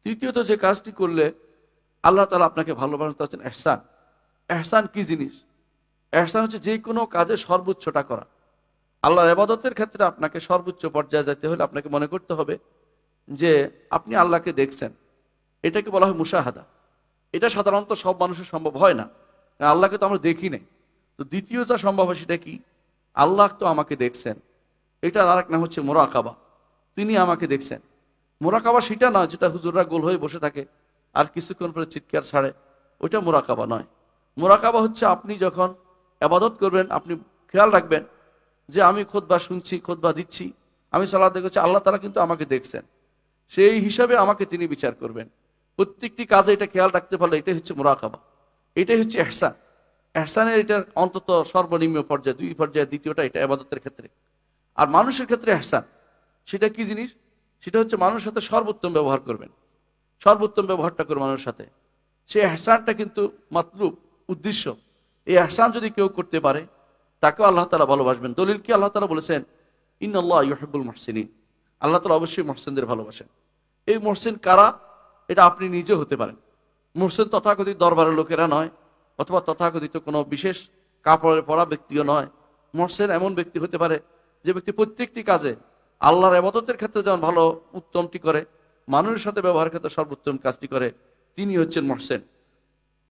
তৃতীয়ত যে কাজটি করলে আল্লাহ তাআলা আপনাকে ভালোবাসেন তা হচ্ছে ইহসান। ইহসান কি জিনিস? ইহসান হচ্ছে যে কোনো কাজে সর্বোচ্চটা করা। আল্লাহর ইবাদতের ক্ষেত্রে আপনাকে সর্বোচ্চ পর্যায়ে যেতে হলে আপনাকে মনে করতে হবে যে আপনি আল্লাহকে দেখছেন। এটাকে বলা হয় মুশাহাদা। এটা সাধারণত সব মানুষের সম্ভব হয় না, আল্লাহকে তো আমরা দেখি নাই। তো দ্বিতীয় যা সম্ভব হয় সেটা কি? আল্লাহ তো আমাকে দেখছেন। এটার আরেক নাম হচ্ছে মুরাকাবা। তিনি আমাকে দেখছেন। মুরাকাবা সেটা নয় যেটা হুজুররা গোল হয়ে বসে থাকে আর কিছুক্ষণ পরে চিৎকার ছাড়ে, ওইটা মুরাকাবা নয়। মুরাকাবা হচ্ছে আপনি যখন ইবাদত করবেন আপনি খেয়াল রাখবেন যে আমি খুতবা শুনছি, খুতবা দিচ্ছি, আমি সালাত দেখছি, আল্লাহ তাআলা কিন্তু আমাকে দেখছেন, সেই হিসাবে আমাকে তিনি বিচার করবেন। প্রত্যেকটি কাজে এটা খেয়াল রাখতে পারলে এটাই হচ্ছে মুরাকাবা, এটাই হচ্ছে ইহসান। ইহসানের এটার অন্তত সর্বনিম্ন পর্যায়ে, দুই পর্যায়ে, দ্বিতীয়টা এটা ইবাদতের ক্ষেত্রে। আর মানুষের ক্ষেত্রে ইহসান সেটা কি জিনিস? সেটা হচ্ছে মানুষের সাথে সর্বোত্তম ব্যবহার করবেন। সর্বোত্তম ব্যবহারটা করবেন মানুষের সাথে, সেই ইহসানটা কিন্তু মাতলুব, উদ্দেশ্য। এই ইহসান যদি কেউ করতে পারে তাকেও আল্লাহ তাআলা ভালোবাসবেন। দলিল কি? আল্লাহ তাআলা বলেছেন ইন্নাল্লাহা ইউহিব্বুল মুহসিনিন, আল্লাহ তাআলা অবশ্যই মুহসিনদের ভালোবাসেন। এই মুহসিন কারা? এটা আপনি নিজে হতে পারেন। মুহসিন তথাকথিত দরবারের লোকেরা নয়, অথবা তথাকথিত কোনো বিশেষ কাপড়ের পরা ব্যক্তিও নয়। মুহসিন এমন ব্যক্তি হতে পারে যে ব্যক্তি প্রত্যেকটি কাজে আল্লাহর ইবাদতের ক্ষেত্রে যেমন ভালো উত্তমটি করে, মানুষের সাথে ব্যবহারের ক্ষেত্রে সর্বোত্তম কাজটি করে, তিনি হচ্ছেন মুহসিন।